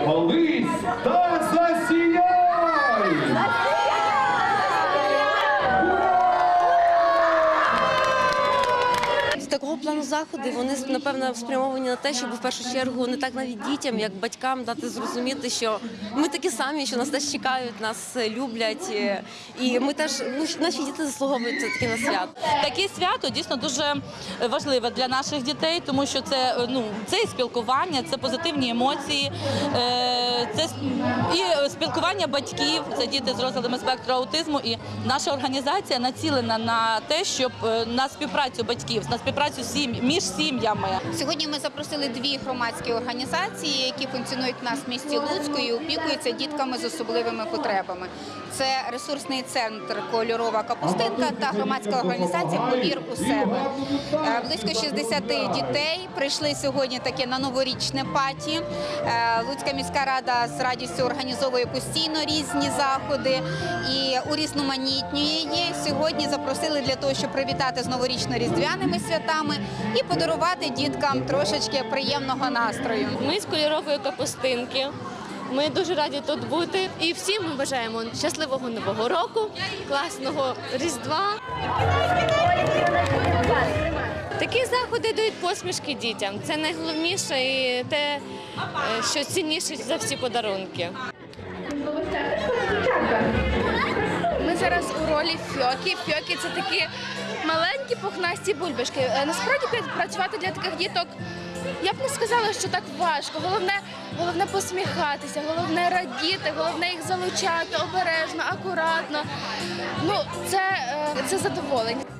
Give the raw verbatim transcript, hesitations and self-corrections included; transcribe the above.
запались та засіяй! Такого плану заходи, вони, напевно, спрямовані на те, щоб в першу чергу не так навіть дітям, як батькам дати зрозуміти, що ми такі самі, що нас теж чекають, нас люблять, і ми теж, ну, наші діти заслуговують таке на свято. Таке свято дійсно дуже важливе для наших дітей, тому що це, ну, це і спілкування, це позитивні емоції, це і спілкування батьків, це діти з розладами спектру аутизму, і наша організація націлена на те, щоб на співпрацю батьків, на співпрацю між сім'ями. Сьогодні ми запросили дві громадські організації, які функціонують в нас в місті Луцьку і опікуються дітками з особливими потребами. Це ресурсний центр «Кольорова капустинка» та громадська організація «Повір у себе». Близько шістдесят дітей прийшли сьогодні таке на новорічне паті. Луцька міська рада з радістю організовує постійно різні заходи і урізноманітнює її. Сьогодні запросили для того, щоб привітати з новорічно-різдвяними святами і подарувати діткам трошечки приємного настрою. Ми з «Кольорової капустинки». Ми дуже раді тут бути. І всім ми бажаємо щасливого Нового року, класного Різдва. Такі заходи дають посмішки дітям. Це найголовніше і те, що цінніше за всі подарунки. Ми зараз у ролі Фьокі. Фьокі – це такі маленькі пухнасті бульбашки. Насправді працювати для таких діток, я б не сказала, що так важко. Головне, головне посміхатися, головне радіти, головне їх залучати обережно, акуратно. Ну, це, це задоволення.